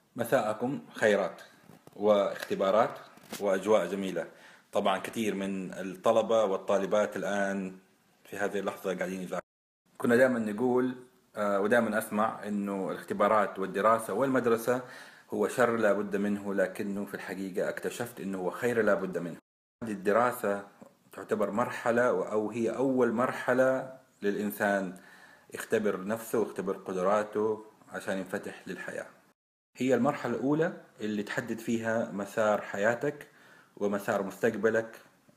مساءكم خيرات واختبارات وأجواء جميلة. طبعا كثير من الطلبة والطالبات الآن في هذه اللحظة قاعدين يذاكروا. كنا دائما نقول ودائما أسمع أنه الاختبارات والدراسة والمدرسة هو شر لا بد منه، لكنه في الحقيقة اكتشفت أنه هو خير لا بد منه. هذه الدراسة تعتبر مرحلة أو هي أول مرحلة للإنسان يختبر نفسه ويختبر قدراته عشان ينفتح للحياة. هي المرحلة الأولى اللي تحدد فيها مسار حياتك ومسار مستقبلك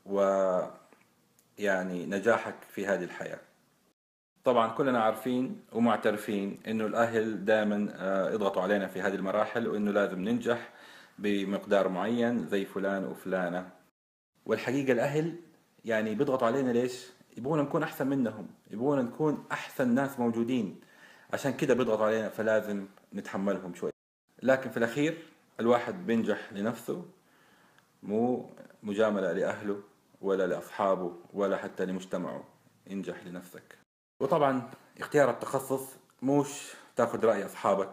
ويعني نجاحك في هذه الحياة. طبعا كلنا عارفين ومعترفين انه الاهل دائما يضغطوا علينا في هذه المراحل وانه لازم ننجح بمقدار معين زي فلان وفلانة. والحقيقة الاهل يعني بيضغطوا علينا ليش؟ يبغونا نكون احسن منهم، يبغونا نكون احسن ناس موجودين، عشان كده بيضغطوا علينا فلازم نتحملهم شوي. لكن في الأخير الواحد بينجح لنفسه، مو مجاملة لأهله ولا لأصحابه ولا حتى لمجتمعه. ينجح لنفسك. وطبعا اختيار التخصص موش تاخذ رأي أصحابك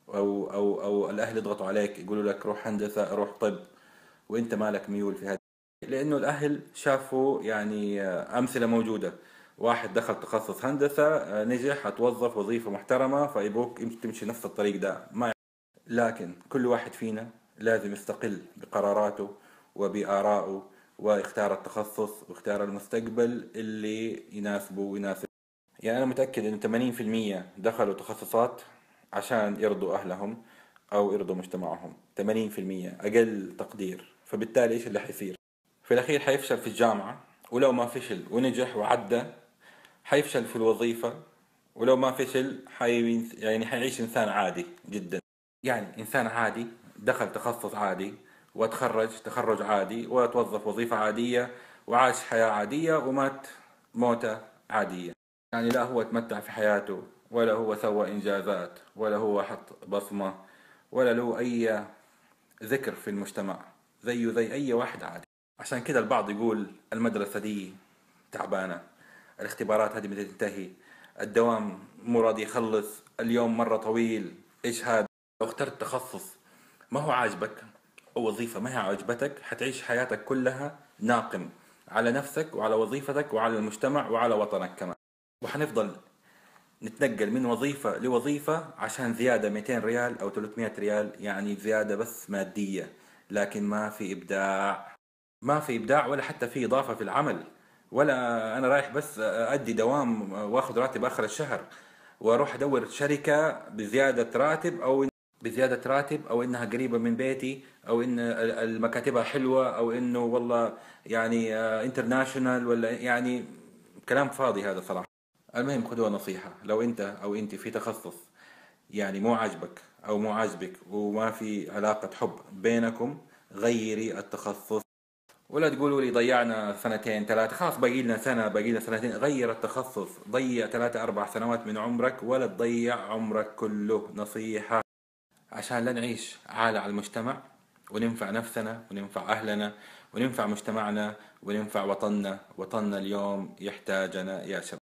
أو الأهل يضغطوا عليك يقولوا لك روح هندسة روح طب وإنت مالك ميول في هذا. لأنه الأهل شافوا يعني أمثلة موجودة، واحد دخل تخصص هندسة نجح اتوظف وظيفة محترمة فيبوك تمشي نفس الطريق ده ما. لكن كل واحد فينا لازم يستقل بقراراته وبآرائه ويختار التخصص ويختار المستقبل اللي يناسبه ويناسب. يعني أنا متأكد إن 80% دخلوا تخصصات عشان يرضوا أهلهم أو يرضوا مجتمعهم، 80% أقل تقدير. فبالتالي إيش اللي حيصير؟ في الأخير حيفشل في الجامعة، ولو ما فشل ونجح وعدى حيفشل في الوظيفة، ولو ما فشل يعني حيعيش إنسان عادي جدا. يعني إنسان عادي دخل تخصص عادي وتخرج تخرج عادي وتوظف وظيفة عادية وعاش حياة عادية ومات موتة عادية. يعني لا هو تمتع في حياته ولا هو سوى إنجازات ولا هو حط بصمة ولا له أي ذكر في المجتمع، زيه زي أي واحد عادي. عشان كده البعض يقول المدرسة دي تعبانة، الاختبارات هذه بدها تنتهي، الدوام مو راضي يخلص، اليوم مرة طويل، إيش هذا؟ لو اخترت تخصص ما هو عاجبك أو وظيفة ما هي عاجبتك حتعيش حياتك كلها ناقم على نفسك وعلى وظيفتك وعلى المجتمع وعلى وطنك كمان. وحنفضل نتنقل من وظيفة لوظيفة عشان زيادة 200 ريال أو 300 ريال، يعني زيادة بس مادية، لكن ما في إبداع. ما في إبداع ولا حتى في إضافة في العمل. ولا أنا رايح بس أدي دوام وأخذ راتب آخر الشهر وأروح أدور شركة بزيادة راتب أو إنها قريبة من بيتي أو إن المكاتبها حلوة أو إنه والله يعني انترناشونال ولا يعني كلام فاضي هذا صراحة. المهم خذوها نصيحة، لو أنت أو أنت في تخصص يعني مو عاجبك أو مو عاجبك وما في علاقة حب بينكم غيري التخصص. ولا تقولوا لي ضيعنا سنتين ثلاثة، خلاص باقي لنا سنة باقي لنا سنتين. غير التخصص، ضيع 3 4 سنوات من عمرك ولا تضيع عمرك كله. نصيحة عشان لا نعيش عالة على المجتمع وننفع نفسنا وننفع أهلنا وننفع مجتمعنا وننفع وطننا. وطننا اليوم يحتاجنا يا شباب.